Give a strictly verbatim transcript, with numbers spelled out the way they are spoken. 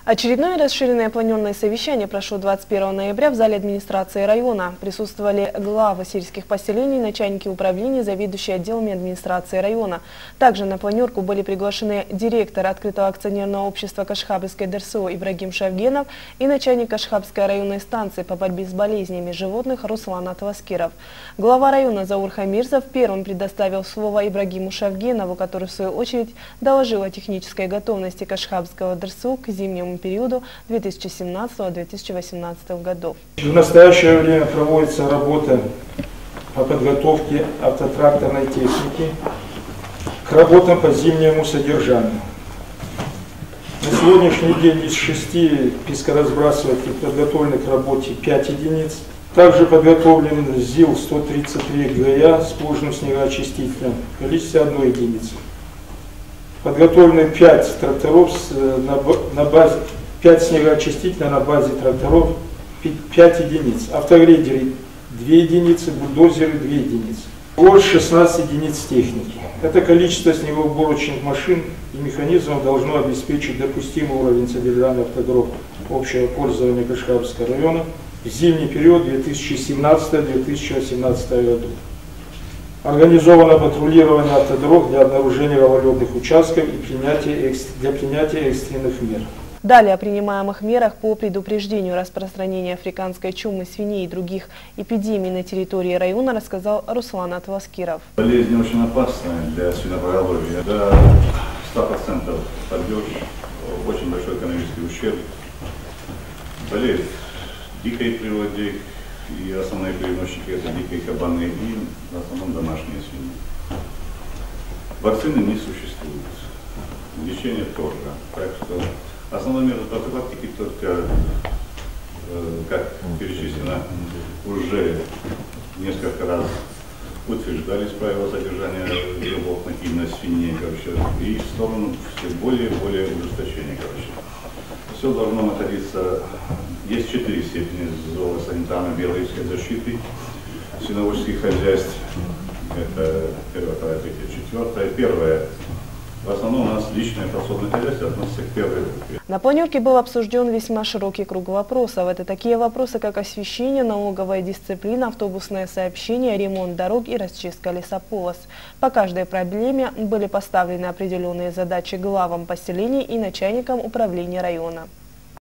Очередное расширенное планерное совещание прошло двадцать первого ноября в зале администрации района. Присутствовали главы сельских поселений, начальники управления, заведующие отделами администрации района. Также на планерку были приглашены директор открытого акционерного общества Кашхабльской ДРСО Ибрагим Шавгенов и начальник Кашхабльской районной станции по борьбе с болезнями животных Руслан Атваскиров. Глава района Заур Хамирзов первым предоставил слово Ибрагиму Шавгенову, который в свою очередь доложил о технической готовности Кашхабльского ДРСО к зимнему периоду две тысячи семнадцатого — две тысячи восемнадцатого годов. В настоящее время проводится работа по подготовке автотракторной техники к работам по зимнему содержанию. На сегодняшний день из шести пескоразбрасывателей подготовлены к работе пять единиц. Также подготовлен ЗИЛ сто тридцать три ГЯ с плужным снегоочистителем в количестве одной единицы. Подготовлены пять тракторов на базе, пять снегоочистителей на базе тракторов, пять единиц. Автогрейдеры две единицы, бульдозеры две единицы. Вот шестнадцать единиц техники. Это количество снегоуборочных машин и механизмов должно обеспечить допустимый уровень содержания автодорог общего пользования Кашхабльского района в зимний период две тысячи семнадцатого — две тысячи восемнадцатого году. Организовано патрулирование автодорог для обнаружения гололедных участков и принятия, для принятия экстренных мер. Далее о принимаемых мерах по предупреждению распространения африканской чумы свиней и других эпидемий на территории района рассказал Руслан Атваскиров. Болезнь очень опасная для свиноpoголовья. До ста процентов падеж, очень большой экономический ущерб. Болеет в дикой природе. И основные переносчики — это дикие кабаны и в основном домашние свиньи. Вакцины не существует, лечение тоже. Так что основной метод профилактики только, э, как перечислено, уже несколько раз утверждались правила содержания животных, именно свиней, короче, и в сторону все более и более ужесточения, короче. Все должно находиться, есть четыре степени зоосанитарно-биологической защиты свиноводческих хозяйств. Это первое, второе, третье, четвертое. Первое. В основном у нас личное подсобное хозяйство относится к первой группе. На планерке был обсужден весьма широкий круг вопросов. Это такие вопросы, как освещение, налоговая дисциплина, автобусное сообщение, ремонт дорог и расчистка лесополос. По каждой проблеме были поставлены определенные задачи главам поселений и начальникам управления района.